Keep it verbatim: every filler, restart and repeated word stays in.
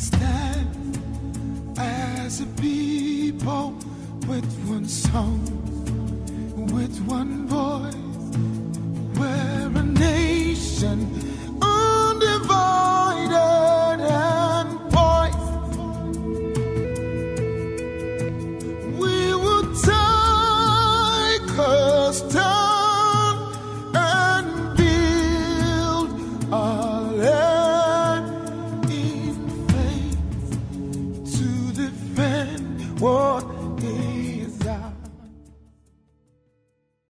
stand as a people with one song, with one voice.